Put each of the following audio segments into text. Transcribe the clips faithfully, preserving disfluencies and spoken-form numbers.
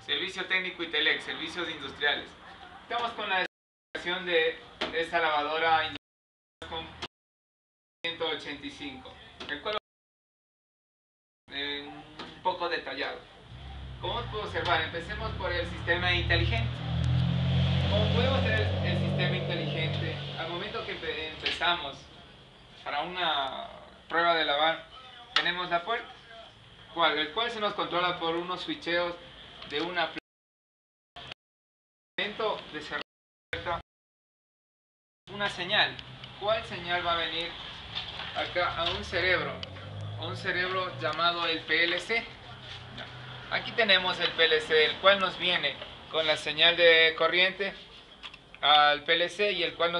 Servicio técnico Itelec, servicios industriales. Estamos con la demostración de esta lavadora con ciento ochenta y cinco, el cual eh, un poco detallado. Como puedo observar, empecemos por el sistema inteligente. Como podemos tener el sistema inteligente, al momento que empezamos para una prueba de lavar, tenemos la puerta, cual, el cual se nos controla por unos switcheos de una momento de cerrar la puerta, una señal. ¿Cuál señal va a venir acá? A un cerebro, a un cerebro llamado el P L C. Aquí tenemos el P L C, el cual nos viene con la señal de corriente al P L C y el cual nos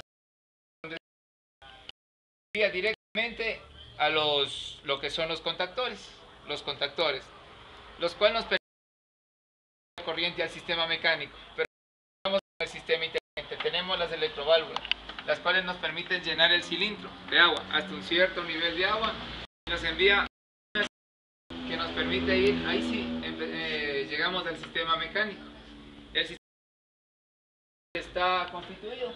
envía directamente a los lo que son los contactores, los contactores, los cuales nos permiten la corriente al sistema mecánico. Pero vamos al sistema inteligente, tenemos las electroválvulas, las cuales nos permiten llenar el cilindro de agua hasta un cierto nivel de agua y nos envía que nos permite ir, ahí sí, eh, llegamos al sistema mecánico. El sistema está constituido.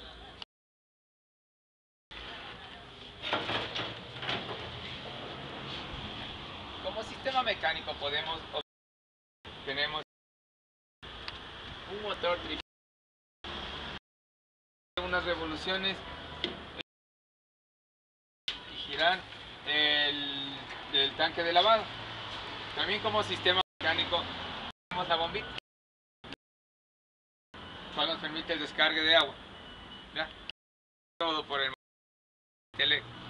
Como sistema mecánico podemos tenemos un motor tripulado, unas revoluciones y girar el, el tanque de lavado. También como sistema mecánico tenemos la bombita, cual nos permite el descargue de agua. ¿Ya? Todo por el Itelec.